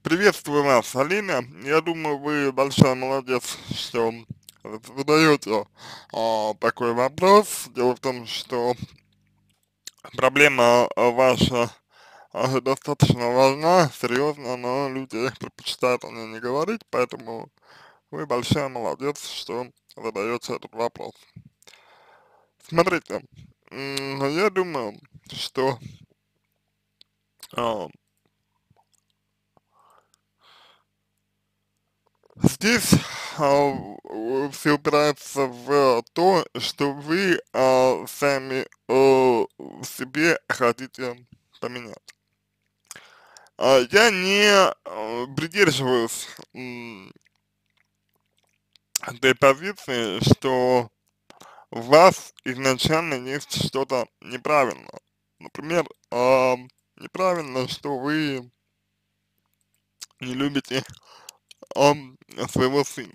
Приветствую вас, Алина. Я думаю, вы большая молодец, что задаете такой вопрос. Дело в том, что проблема ваша достаточно важна, серьезно, но люди предпочитают о ней не говорить, поэтому вы большая молодец, что задаете этот вопрос. Смотрите, я думаю, что а, здесь все упирается в то, что вы сами в себе хотите поменять. Я не придерживаюсь этой позиции, что в вас изначально есть что-то неправильно. Например, неправильно, что вы не любите своего сына.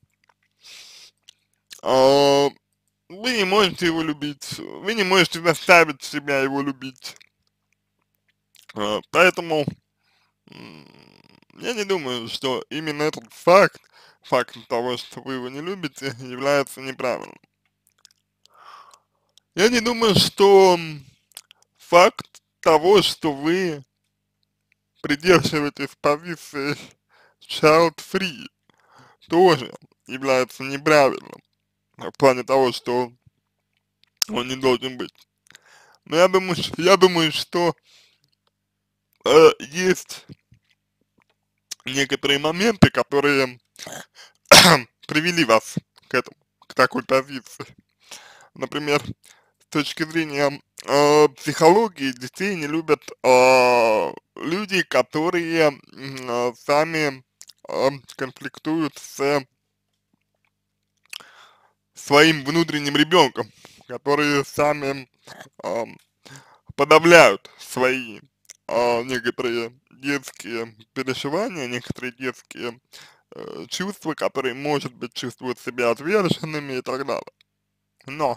А, Вы не можете его любить, вы не можете заставить себя его любить. Поэтому я не думаю, что именно этот факт того, что вы его не любите, является неправильным. Я не думаю, что факт того, что вы придерживаетесь позиции child free, тоже является неправильным в плане того, что он не должен быть. Но я думаю, что есть некоторые моменты, которые привели вас к этому, к такой позиции. Например, с точки зрения психологии детей не любят люди, которые сами конфликтуют с своим внутренним ребенком, которые сами а, подавляют свои некоторые детские переживания, некоторые детские чувства, которые, может быть, чувствуют себя отверженными и так далее. Но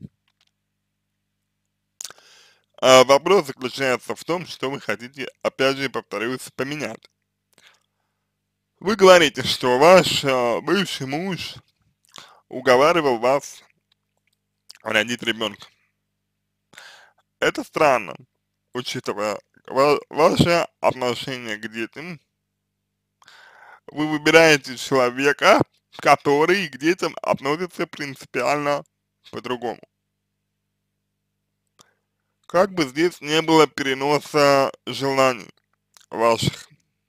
вопрос заключается в том, что вы хотите, опять же, повторюсь, поменять. Вы говорите, что ваш бывший муж уговаривал вас родить ребенка. Это странно, учитывая ваше отношение к детям. Вы выбираете человека, который к детям относится принципиально по-другому. Как бы здесь не было переноса желаний ваших,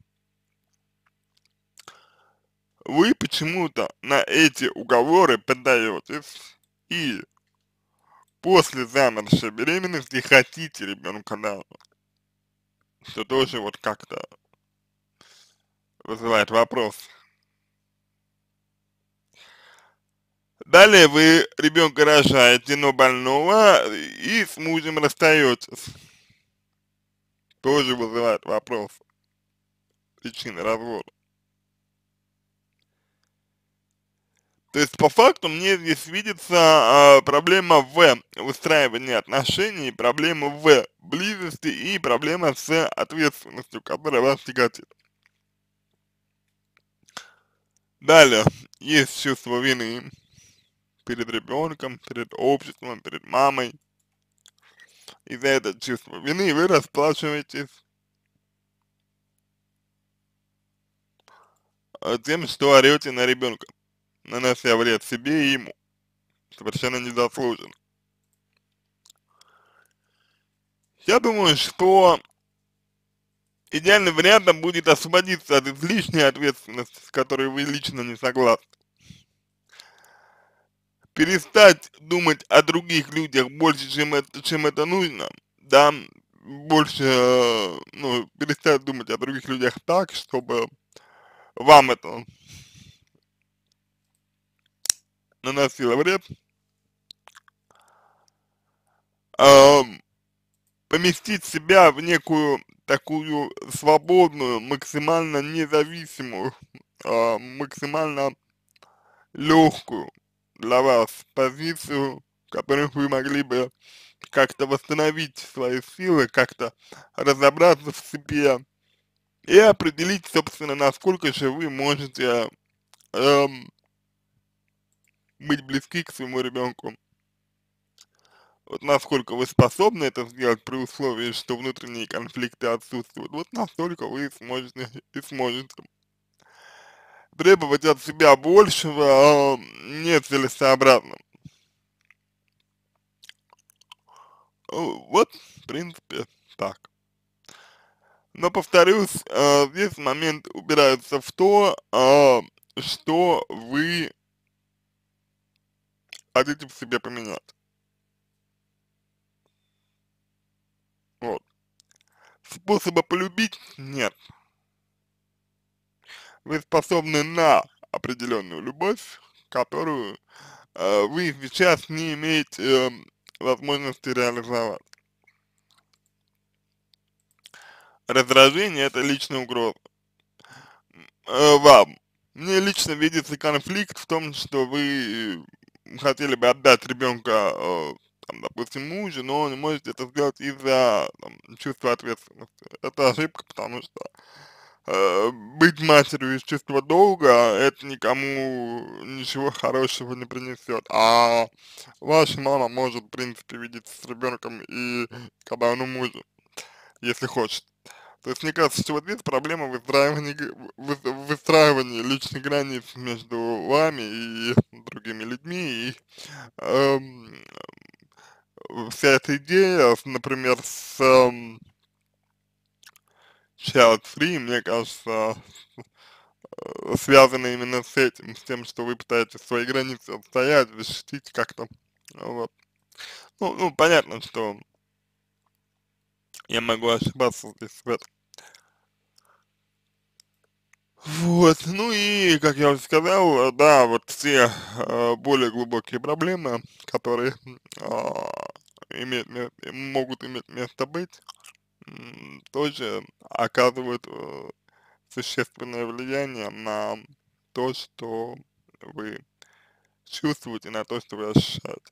вы почему-то на эти уговоры поддаетесь и после замершей беременности хотите ребенка даже, что тоже вот как-то вызывает вопрос. Далее вы ребенка рожаете, но больного, и с мужем расстаетесь. Тоже вызывает вопрос причины развода. То есть, по факту, мне здесь видится проблема в выстраивании отношений, проблема в близости и проблема с ответственностью, которая вас тяготит. Далее, есть чувство вины перед ребенком, перед обществом, перед мамой. И за это чувство вины вы расплачиваетесь тем, что орете на ребенка, нанося вред себе и ему, совершенно незаслуженно. Я думаю, что идеальным вариантом будет освободиться от излишней ответственности, с которой вы лично не согласны. Перестать думать о других людях больше, чем это нужно, да, больше, ну, перестать думать о других людях так, чтобы вам это наносило вред, а, поместить себя в некую такую свободную, максимально независимую, максимально легкую для вас позицию, в которой вы могли бы как-то восстановить свои силы, как-то разобраться в себе, и определить, собственно, насколько же вы можете эм, быть близки к своему ребенку. Вот насколько вы способны это сделать при условии, что внутренние конфликты отсутствуют, вот настолько вы сможете и сможете. Требовать от себя большего нецелесообразно. Вот, в принципе, так. Но повторюсь, здесь момент упирается в то, что вы хотите в себе поменять. Вот. Способа полюбить нет. Вы способны на определенную любовь, которую вы сейчас не имеете возможности реализовать. Раздражение — это личная угроза вам. Мне лично видится конфликт в том, что вы хотели бы отдать ребенка, там, допустим, мужу, но не можете это сделать из-за чувства ответственности. Это ошибка, потому что быть матерью из чувства долга, это никому ничего хорошего не принесет. А ваша мама может, в принципе, видеться с ребенком и когда он у мужа, если хочет. То есть мне кажется, что вот здесь проблема выстраивания личных границ между вами и другими людьми. И эм, вся эта идея, например, с child free, мне кажется, связана именно с этим, с тем, что вы пытаетесь свои границы отстоять, защитить как-то. Вот. Ну, понятно, что я могу ошибаться здесь в этом. Вот, ну и, как я уже сказал, да, вот все более глубокие проблемы, которые могут иметь место быть, тоже оказывают существенное влияние на то, что вы чувствуете, на то, что вы ощущаете,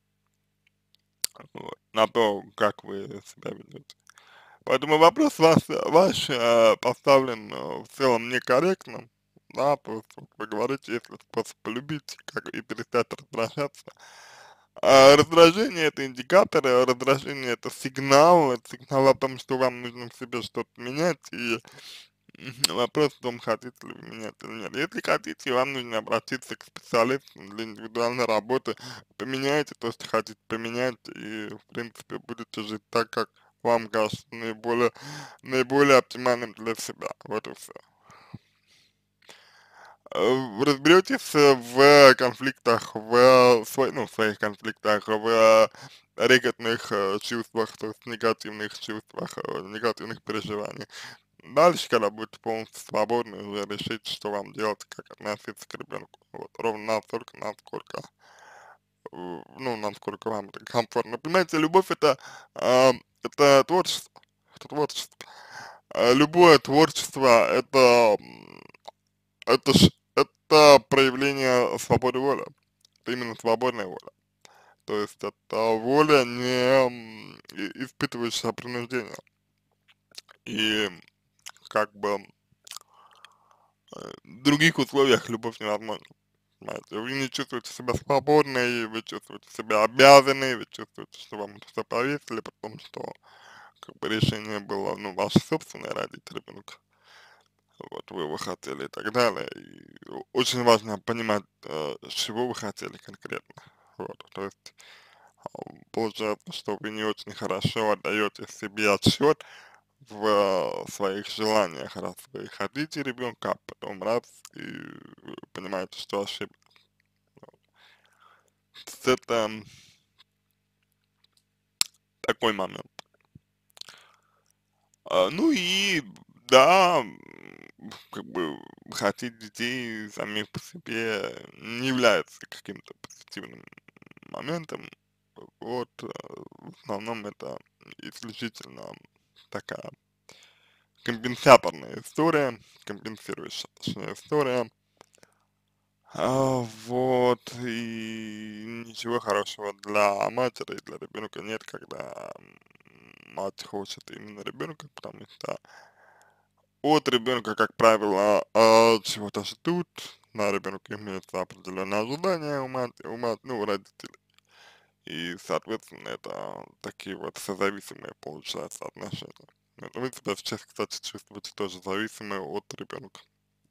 вот, на то, как вы себя ведете. Поэтому вопрос ваш поставлен в целом некорректно, да, то есть вот вы говорите, если способ полюбить, как и перестать раздражаться. А раздражение — это индикатор, раздражение — это сигнал о том, что вам нужно в себе что-то менять, и вопрос в том, хотите ли вы менять или нет. Если хотите, вам нужно обратиться к специалисту для индивидуальной работы, поменяйте то, что хотите поменять, и, в принципе, будете жить так, как вам кажется наиболее оптимальным для себя. Вот и все. Разберетесь в конфликтах, ну, в своих конфликтах, в рекетных чувствах, то есть негативных чувствах, негативных переживаниях. Дальше, когда будете полностью свободны, уже решить, что вам делать, как относиться к ребенку. Вот, ровно настолько, насколько, ну, насколько вам это комфортно. Понимаете, любовь это творчество. Это творчество. Любое творчество это проявление свободы воли. Это именно свободная воля. То есть это воля, не испытывающая принуждение. И как бы в других условиях любовь невозможна. Понимаете, вы не чувствуете себя свободной, вы чувствуете себя обязанной, вы чувствуете, что вам это все повесили, потому что как бы решение было, ну, ваше собственное родить ребенка. Вот, вы его хотели и так далее. И очень важно понимать, чего вы хотели конкретно. Вот, то есть получается, что вы не очень хорошо отдаете себе отчет в своих желаниях, раз вы хотите ребенка, а потом раз и понимаете, что ошиблись. Это такой момент. Ну и да, как бы хотеть детей самих по себе не является каким-то позитивным моментом. Вот, в основном это исключительно такая компенсаторная история, компенсирующая, точнее, история. Вот, и ничего хорошего для матери и для ребенка нет, когда мать хочет именно ребенка, потому что от ребенка, как правило, чего-то ждут, да, ребенок имеется определенные ожидания ну, у родителей. И, соответственно, это такие вот созависимые, получается, отношения. Вот вы себя сейчас, кстати, чувствуете тоже зависимые от ребенка.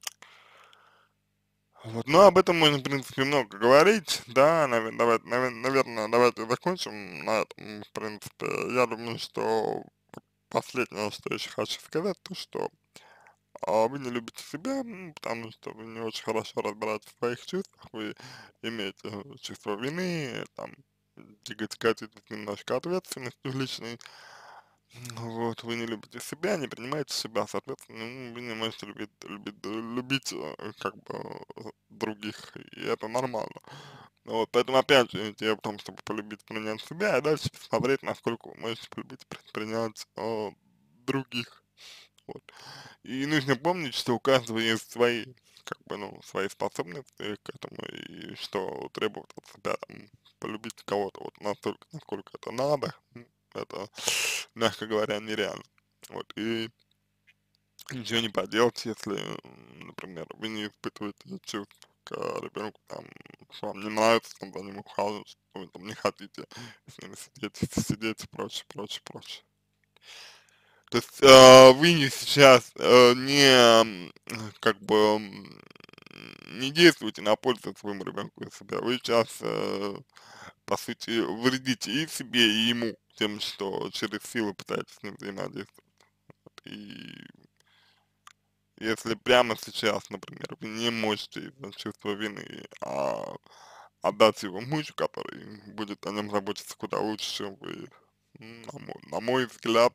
Вот, ну, об этом можно, в принципе, много говорить, да, наверное, давайте закончим на этом, в принципе. Я думаю, что последнее, что я еще хочу сказать, то, что вы не любите себя, потому что вы не очень хорошо разбираетесь в своих чувствах, вы имеете чувство вины, там, тяготитесь немножко ответственностью личной, вот, вы не любите себя, не принимаете себя, соответственно, вы не можете любить как бы других, и это нормально. Вот, поэтому, опять же, идея в том, чтобы полюбить, принять себя, и дальше посмотреть, насколько вы можете полюбить, принять других. Вот. И нужно помнить, что у каждого есть свои, как бы, ну, свои способности к этому, и что требует от себя, там, полюбить кого-то вот настолько, насколько это надо, это, мягко говоря, нереально. Вот, и ничего не поделать, если, например, вы не испытываете чувств к ребенку, там, что вам не нравится, там, за ним ухаживать, что вы там не хотите с ним сидеть и прочее, прочее, прочее. То есть, вы не сейчас не, как бы, не действуете на пользу своему ребенку и себя. Вы сейчас, по сути, вредите и себе, и ему тем, что через силу пытаетесь с ним взаимодействовать. И если прямо сейчас, например, вы не можете из-за чувства вины отдать его мужу, который будет о нем заботиться куда лучше, чем вы, на мой взгляд,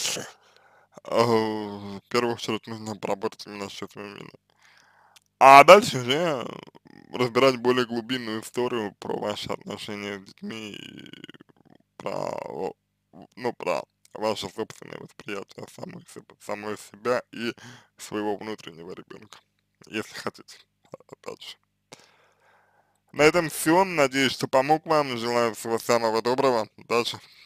в первую очередь нужно поработать именно с чувством вины. А дальше уже разбирать более глубинную историю про ваши отношения с детьми и про, ну, про ваше собственное восприятие самой себя и своего внутреннего ребенка, если хотите, опять же. На этом все. Надеюсь, что помог вам. Желаю всего самого доброго. Удачи.